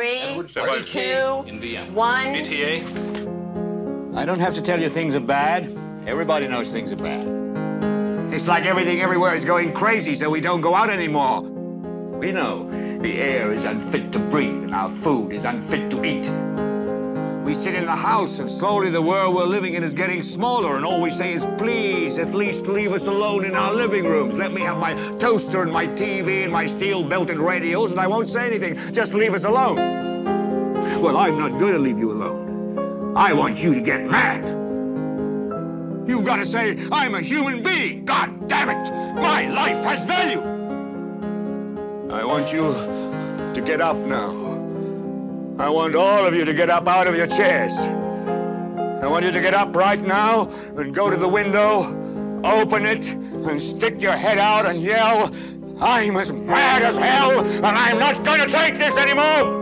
3, 2, 1. ETA. I don't have to tell you things are bad. Everybody knows things are bad. It's like everything everywhere is going crazy, so we don't go out anymore. We know the air is unfit to breathe and our food is unfit to eat. We sit in the house and slowly the world we're living in is getting smaller and all we say is, please, at least leave us alone in our living rooms. Let me have my toaster and my TV and my steel-belted radios and I won't say anything. Just leave us alone. Well, I'm not going to leave you alone. I want you to get mad. You've got to say, I'm a human being. God damn it. My life has value. I want you to get up now. I want all of you to get up out of your chairs. I want you to get up right now and go to the window, open it, and stick your head out and yell, I'm as mad as hell, and I'm not going to take this anymore!